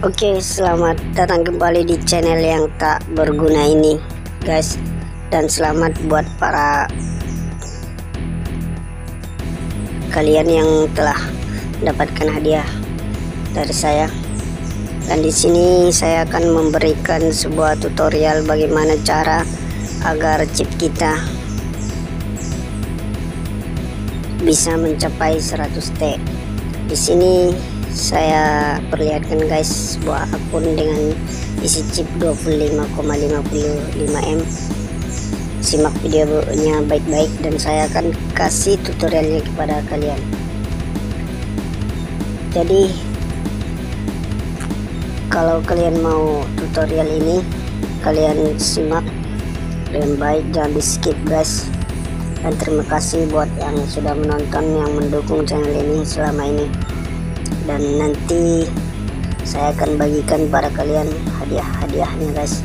Oke, selamat datang kembali di channel yang tak berguna ini, guys. Dan selamat buat para kalian yang telah mendapatkan hadiah dari saya. Dan di sini saya akan memberikan sebuah tutorial bagaimana cara agar chip kita bisa mencapai 100T. Di sini saya perlihatkan guys sebuah akun dengan isi chip 25,55M. Simak videonya baik-baik dan saya akan kasih tutorialnya kepada kalian. Jadi kalau kalian mau tutorial ini, kalian simak dengan baik, jangan di skip guys. Dan terima kasih buat yang sudah menonton, yang mendukung channel ini selama ini. Dan nanti saya akan bagikan pada kalian hadiah-hadiahnya guys.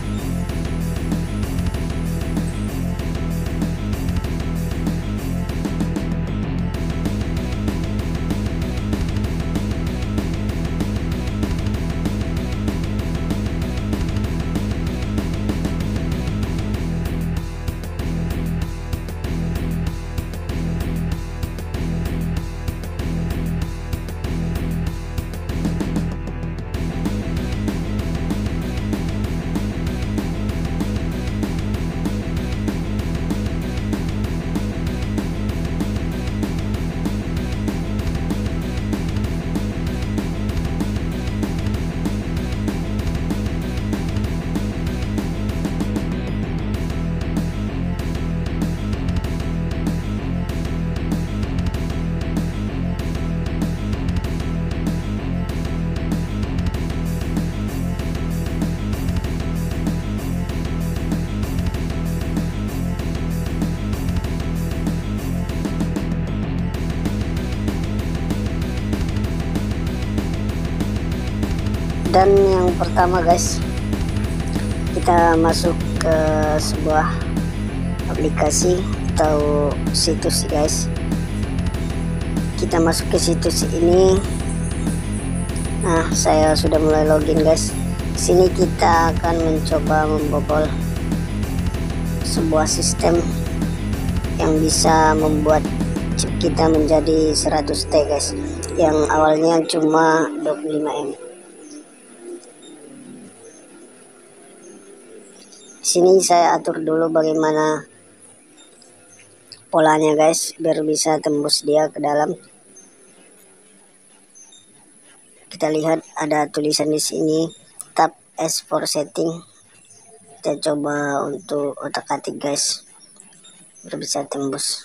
Dan yang pertama guys, kita masuk ke sebuah aplikasi atau situs guys. Kita masuk ke situs ini. Nah, saya sudah mulai login guys. Sini kita akan mencoba membobol sebuah sistem yang bisa membuat chip kita menjadi 100T guys, yang awalnya cuma 25M. Sini saya atur dulu bagaimana polanya guys, biar bisa tembus dia ke dalam. Kita lihat ada tulisan di sini, tap S for setting. Kita coba untuk otak-atik guys, biar bisa tembus.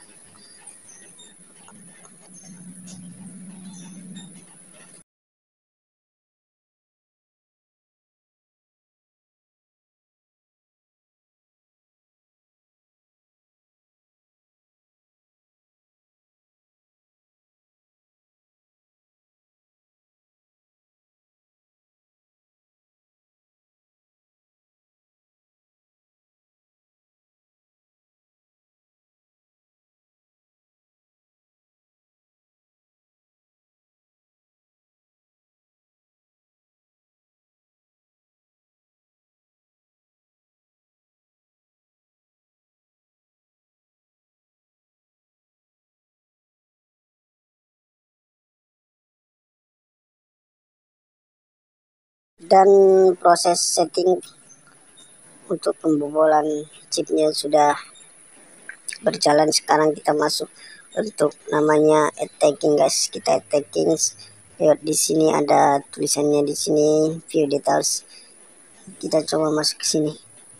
Dan proses setting untuk pembobolan chipnya sudah berjalan. Sekarang kita masuk untuk namanya attacking guys. Kita attacking, lihat di sini ada tulisannya di sini view details. Kita coba masuk ke sini.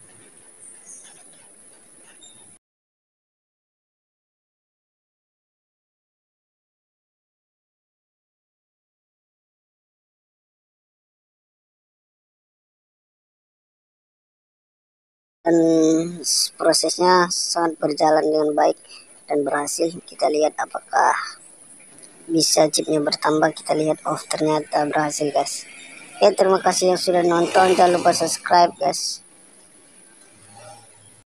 Dan prosesnya sangat berjalan dengan baik dan berhasil. Kita lihat apakah bisa chipnya bertambah. Kita lihat, oh ternyata berhasil guys. Terima kasih yang sudah nonton, jangan lupa subscribe guys.